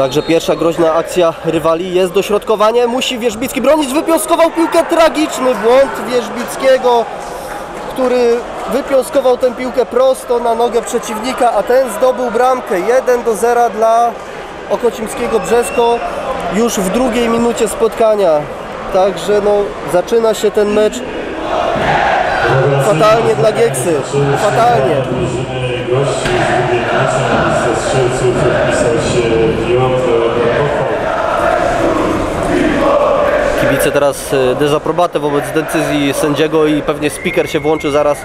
Także pierwsza groźna akcja rywali, jest dośrodkowanie, musi Wierzbicki bronić, wypiąskował piłkę, tragiczny błąd Wierzbickiego, który wypiąskował tę piłkę prosto na nogę przeciwnika, a ten zdobył bramkę. 1-0 dla Okocimskiego Brzesko już w drugiej minucie spotkania. Także no, zaczyna się ten mecz fatalnie dla Gieksy, fatalnie. Kibice teraz dezaprobatę wobec decyzji sędziego i pewnie speaker się włączy zaraz.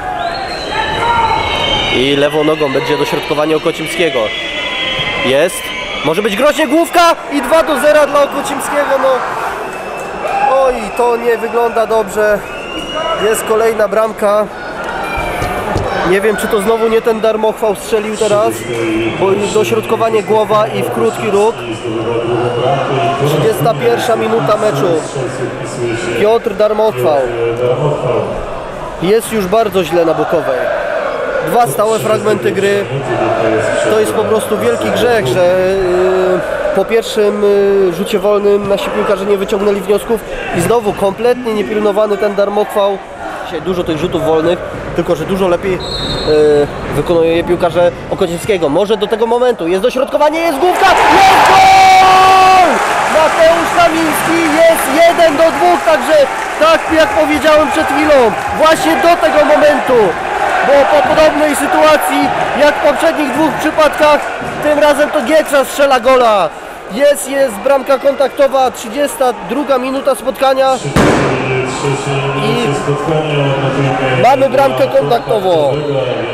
I lewą nogą będzie dośrodkowanie Okocimskiego. Jest. Może być groźnie, główka i 2-0 dla Okocimskiego. No. Oj, to nie wygląda dobrze. Jest kolejna bramka. Nie wiem, czy to znowu nie ten darmochwał strzelił teraz, bo dośrodkowanie głowa i w krótki róg. 31 minuta meczu. Piotr Darmochwał. Jest już bardzo źle na Bukowej. 2 stałe fragmenty gry. To jest po prostu wielki grzech, że po pierwszym rzucie wolnym nasi piłkarze nie wyciągnęli wniosków i znowu kompletnie niepilnowany ten Darmochwał. Dzisiaj dużo tych rzutów wolnych, tylko że dużo lepiej wykonuje je piłkarze Okocimskiego. Może do tego momentu jest dośrodkowanie, jest główka, jest gol! Mateusz Kamiński, jest 1-2, także tak jak powiedziałem przed chwilą, właśnie do tego momentu. Bo po podobnej sytuacji jak w poprzednich 2 przypadkach, tym razem to Gieksa strzela gola. Jest bramka kontaktowa, 32 minuta spotkania i mamy bramkę kontaktową.